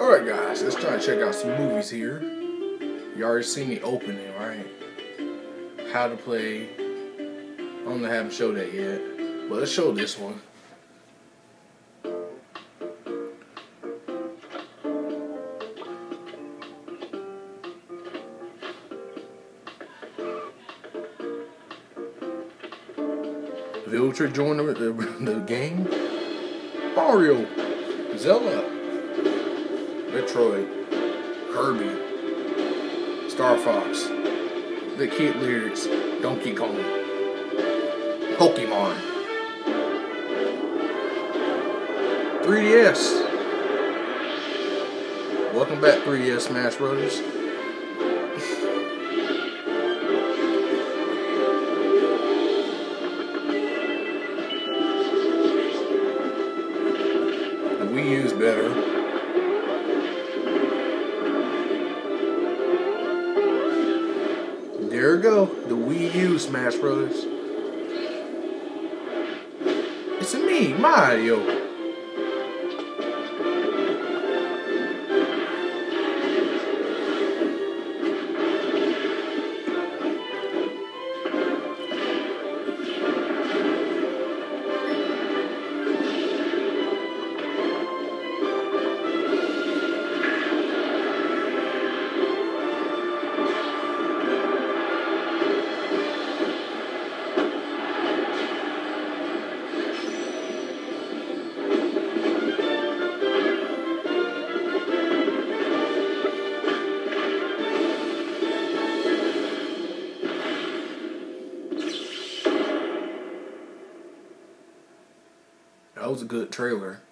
Alright guys, let's try to check out some movies here. You already seen the opening, right? How to play. I don't know, I haven't showed that yet. But let's show this one. Viltr joined the game. Mario, Zelda, Metroid, Kirby, Star Fox, The Kid Lyrics, Donkey Kong, Pokemon, 3DS. Welcome back, 3DS Smash Brothers. The Wii U's better. There we go, the Wii U Smash Brothers. It's me, Mario. That was a good trailer.